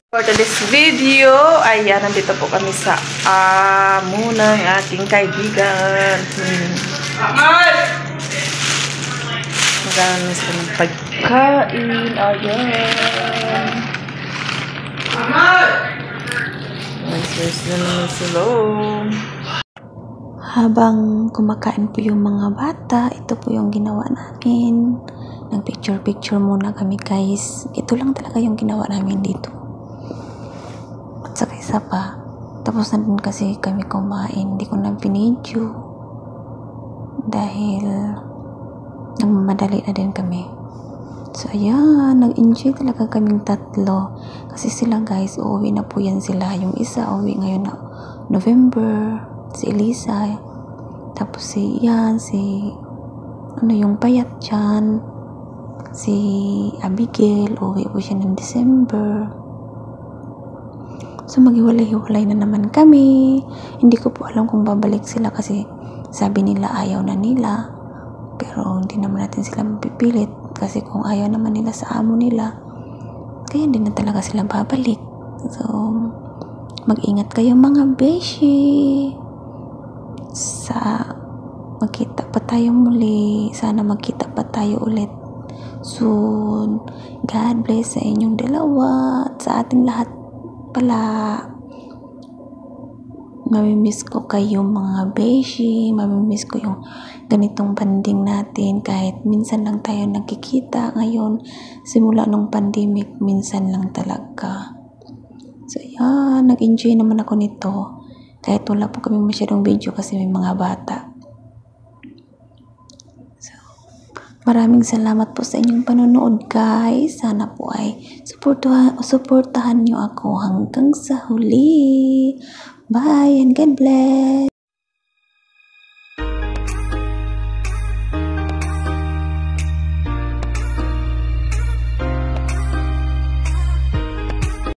For today's video, ayan, nandito po kami sa amo ng aking kaibigan. Magkano sa ng pagkain, ayan. Nice na naman sila. Habang kumakain po yung mga bata, ito po yung ginawa namin. Nag-picture-picture muna kami, guys. Ito lang talaga yung ginawa namin dito. At saka isa pa, tapos na din kasi kami kumain. Hindi ko na pinidyo dahil nagmamadali na din kami. So ayan, nag-enjoy talaga kaming tatlo. Kasi sila, guys, uuwi na po yan sila. Yung isa uuwi ngayon na November, si Elisa, tapos si Ian, yung payat dyan, si Abigail, uuwi po siya ng December. So maghiwalay-hiwalay na naman kami. Hindi ko po alam kung babalik sila kasi sabi nila ayaw na nila, pero hindi naman natin sila mapipilit kasi kung ayaw naman nila sa amo nila, kaya hindi na talaga sila babalik. So mag-ingat kayo mga beshi. Magkita pa tayo muli. Sana magkita pa tayo ulit soon. God bless sa inyong dalawa at sa ating lahat pala. Mamimiss ko kayo mga beshi. Mamimiss ko yung ganitong banding natin. Kahit minsan lang tayo nagkikita ngayon. Simula nung pandemic, minsan lang talaga. So yan, nag-enjoy naman ako nito. Kahit wala po kami masyadong video kasi may mga bata. So, maraming salamat po sa inyong panonood, guys. Sana po ay suportahan nyo ako hanggang sa huli. Bye and God bless.